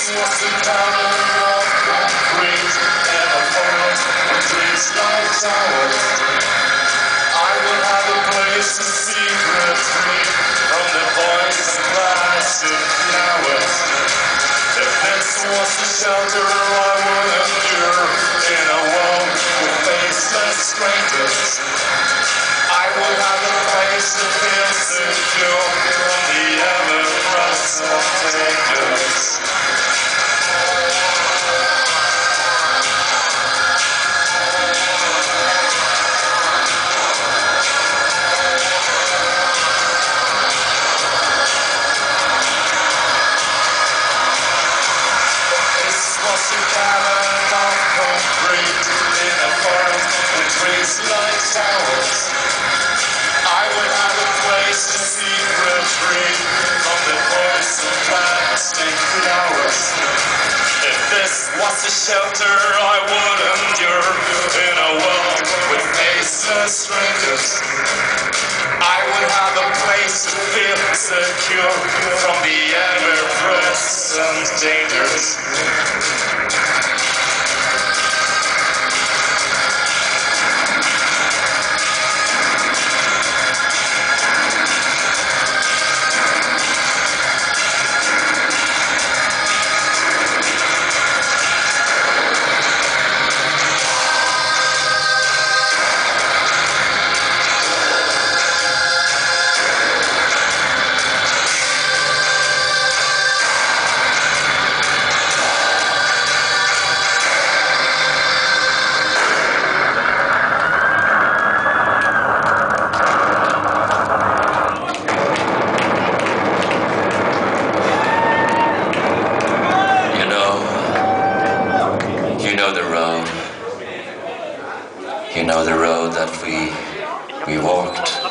was a cabin of concrete and a forest of trees like towers. I would have a place to secret retreat from the poison plastic flowers. If this was a shelter, I would endure in a world with faceless strangers. I would have a place to feel secure from the ever-present dangers. Was a cabin of concrete in a forest with trees like towers. I would have a place to seek retreat from the poison plastic flowers. If this was a shelter, I would endure in a world with faceless strangers. I would have a place to feel secure from the ever-present dangers. You know the road that we walked.